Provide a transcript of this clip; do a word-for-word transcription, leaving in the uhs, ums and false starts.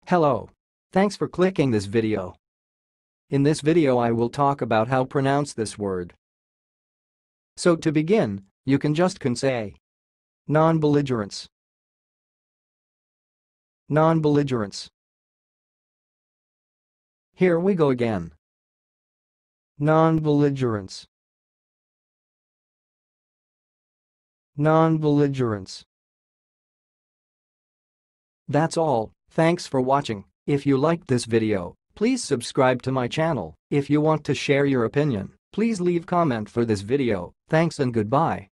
Hello. Thanks for clicking this video. In this video I will talk about how pronounce this word. So to begin, you can just can say non-belligerents. Non-belligerents. Here we go again. Non-belligerents. Non-belligerents. That's all. Thanks for watching. If you liked this video, please subscribe to my channel. If you want to share your opinion, please leave comment for this video. Thanks and goodbye.